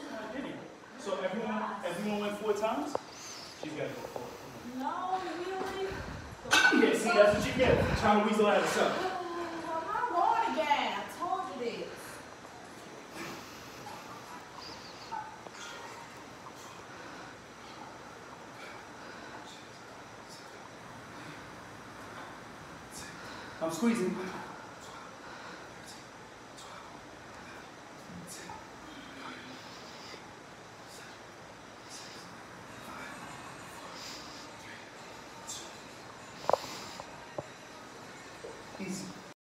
I didn't. So everyone went 4 times? She's got to go 4. No, really? Yeah, see, that's what you get. Trying to weasel out of something. I'm not going again. I told you this. I'm squeezing.